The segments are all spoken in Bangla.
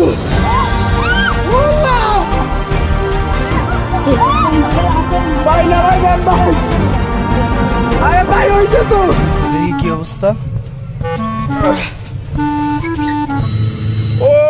ভাই না ভাই দেন ভাই, আরে ভাই হয়েছে তো। দেখি কি অবস্থা। ও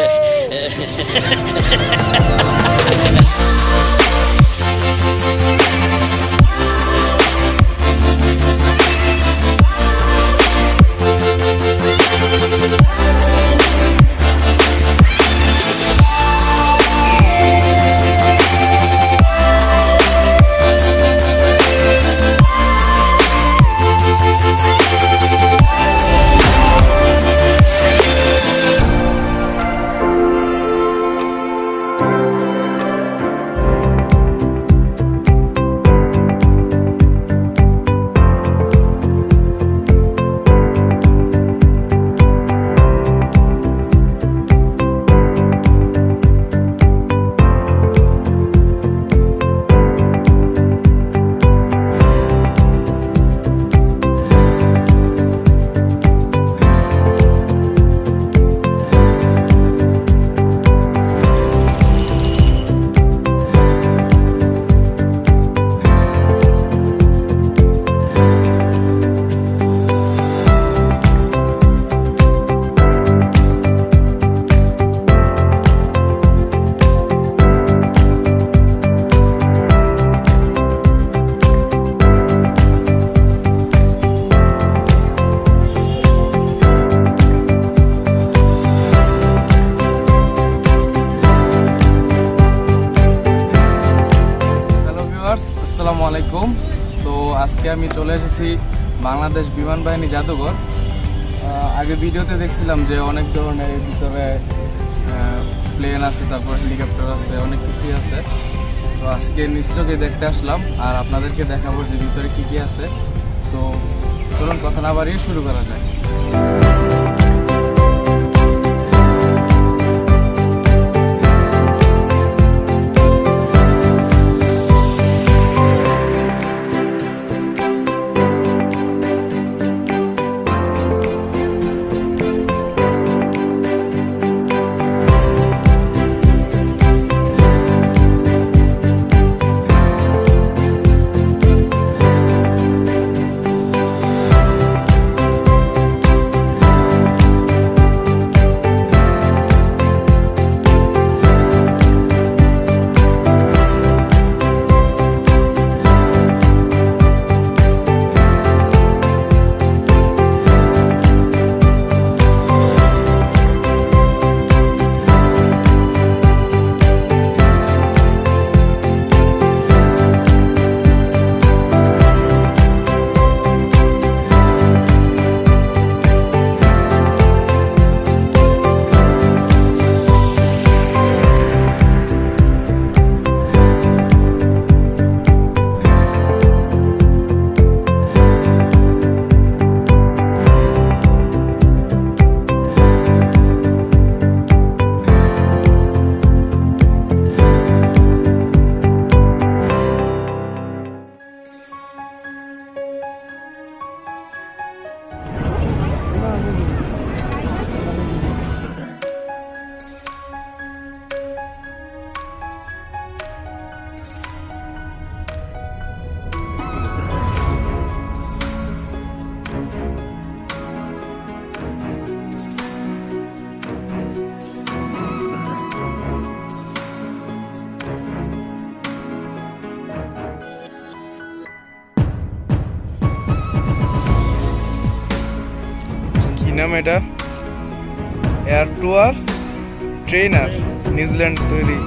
আসসালামু আলাইকুম। সো আজকে আমি চলে এসেছি বাংলাদেশ বিমান বাহিনী জাদুঘর। আগে ভিডিওতে দেখছিলাম যে অনেক ধরনের ভিতরে প্লেন আছে, তারপর হেলিকপ্টার আছে, অনেক কিছুই আছে। সো আজকে নিশ্চয়ই দেখতে আসলাম আর আপনাদেরকে দেখাবো যে ভিতরে কি কি আছে। সো চলুন কথা না বাড়িয়ে শুরু করা যায়। নাম এটা এয়ার টুয়ার ট্রেনার, নিউজিল্যান্ড তৈরি।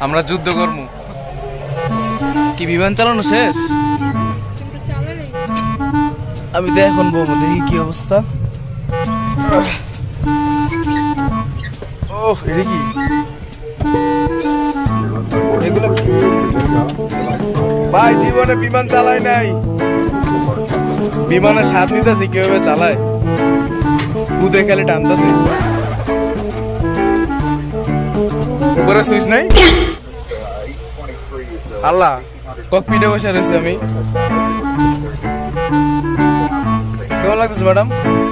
আমরা যুদ্ধ করব। কি বিমান চালানো শেষ? আমি তো এখন বলবো, দেখি কি অবস্থা। ও এটা কি? এগুলো ভাই জীবনে বিমান চালায় নাই, বিমানের স্বাদ নিতেছে কিভাবে চালায়, কুদে খেলে টানতেছে। উপরে সুইচ নাই। আল্লাহ, ককপিটে বসে রয়েছি আমি। কেমন লাগতেছে ম্যাডাম?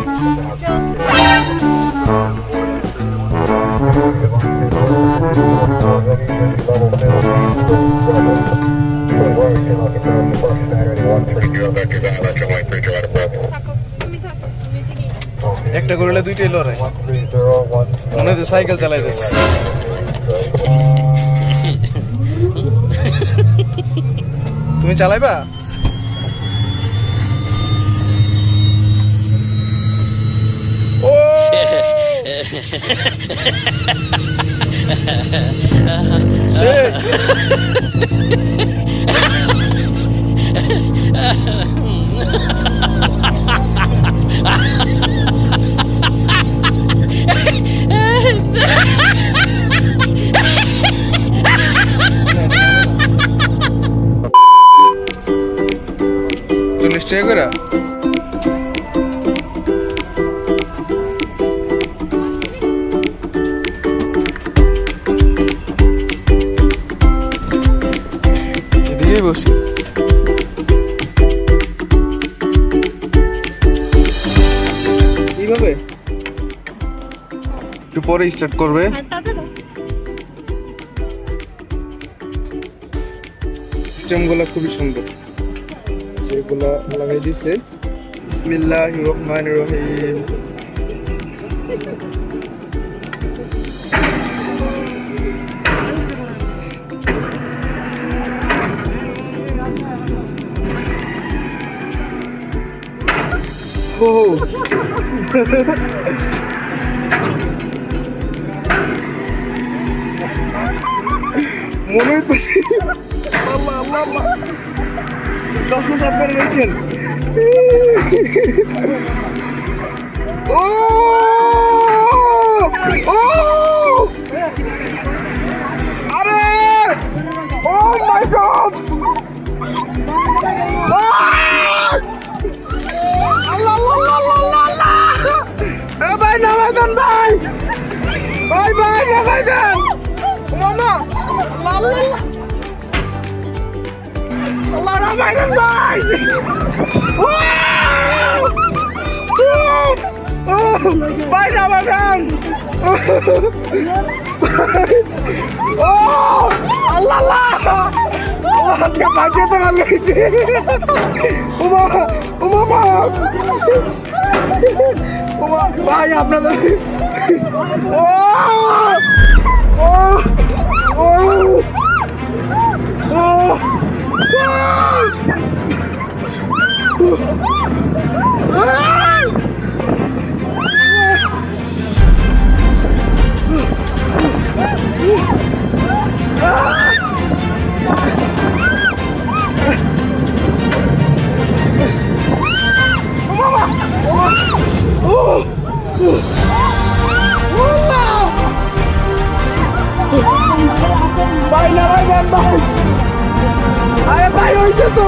একটা করলে দুইটাই লড়াই, মনে হচ্ছে সাইকেল চালাইতেছে। তুমি চালাইবা? ও নিশ্চয় করে বসি। এইভাবে একটু পরে স্টার্ট করবে। সিস্টেমগুলো খুবই সুন্দর, সেগুলো লাগাই দিচ্ছে। বিসমিল্লাহির রহমানির রহিম। মনে হইতেছে আল্লাহ আল্লাহ আল্লাহ, চশমা সাবধানে রেখেন। ও ও আরে ও মাই গড, আল্লাহ আল্লাহ আল্লাহ আল্লাহ। এ ভাই নামাই দেন ভাই, ভাই ভাই নামাই দেন মামা। আল্লাহ আল্লাহ আল্লাহ নামাই দেন ভাই। ভাই নামাই দেন। ও আল্লাহ আল্লাহ আল্লাহ, আজকে বাঁচিয়ে তো ভালো হয়েছে। উমা উমা উমা ভাই আপনাদের ও ও ও ও ভাই নামাই দেন ভাই। আরে ভাই হয়েছে তো।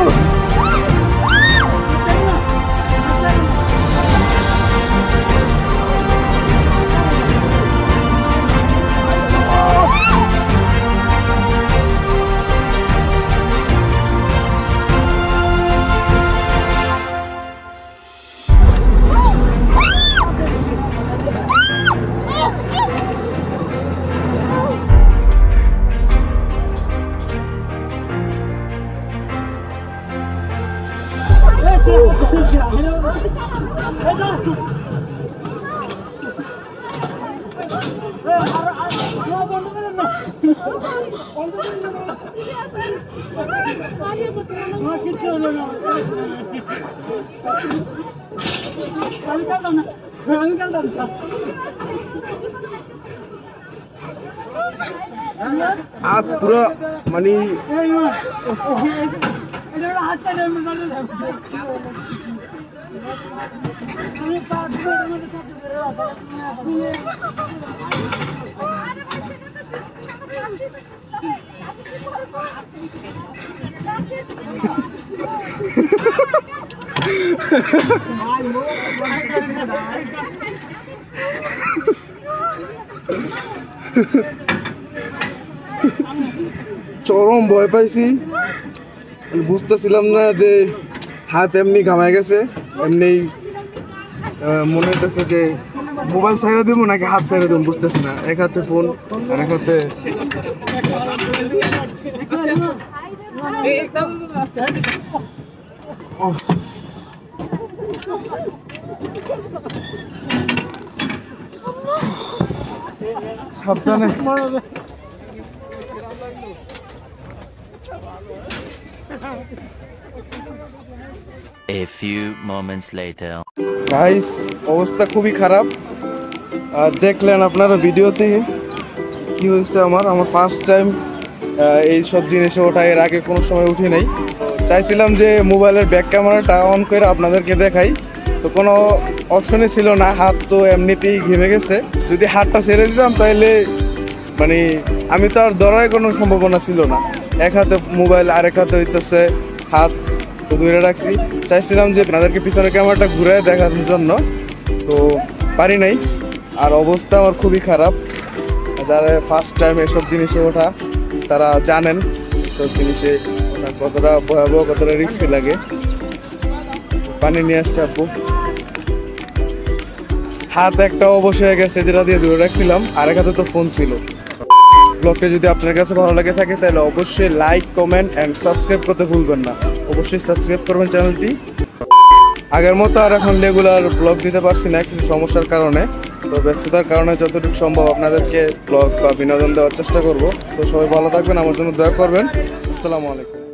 হাত পুরো মানে চরম ভয় পাইছি, বুঝতেছিলাম না যে হাত এমনি ঘামায় গেছে। এমনি মনে হইতেছে যে মোবাইল ছাইড়া দেবো নাকি হাত ছাইড়া দেবো বুঝতেছি না। এক হাতে ফোন আর এক হাতে সাবধানে। A few moments later. Guys অবস্থা খুবই খারাপ। আর দেখলেন আপনারা ভিডিওতে কি হয়েছে। আমার ফার্স্ট টাইম এই সব জিনিসে ওঠা, এর আগে কোনো সময় উঠি নাই। চাইছিলাম যে মোবাইলের ব্যাক ক্যামেরাটা অন করে আপনাদেরকে দেখাই, তো কোনো অপশনই ছিল না। হাত তো এমনিতেই ঘেমে গেছে। যদি হাতটা ছেড়ে দিতাম তাহলে মানে আমি তো আর ধরার কোনো সম্ভাবনা ছিল না। এক হাতে মোবাইল আর এক হাতে হইতেছে হাত, তো ধরে রাখছি। চাইছিলাম যে আপনাদেরকে পিছনের ক্যামেরাটা ঘুরে দেখার জন্য, তো পারি নাই। আর অবস্থা আমার খুবই খারাপ। যারা ফার্স্ট টাইম এসব জিনিসে ওঠা তারা জানেন সব জিনিসে ওঠা কতটা ভয়াবহ, কতটা রিস্কি লাগে। পানি নিয়ে আসছে আপু। হাত একটা অবশ হয়ে গেছে যেটা দিয়ে ধরে রাখছিলাম, আর এক হাতে তো ফোন ছিল। ব্লগটা যদি আপনার কাছে ভালো লাগে থাকে তাহলে অবশ্যই লাইক, কমেন্ট অ্যান্ড সাবস্ক্রাইব করতে ভুলবেন না। অবশ্যই সাবস্ক্রাইব করবেন চ্যানেলটি। আগের মতো আর এখন রেগুলার ব্লগ দিতে পারছি না কিছু সমস্যার কারণে, তো ব্যস্ততার কারণে যতটুকু সম্ভব আপনাদেরকে ব্লগ বা বিনোদন দেওয়ার চেষ্টা করবো। তো সবাই ভালো থাকবেন, আমার জন্য দয়া করবেন। আসসালামু আলাইকুম।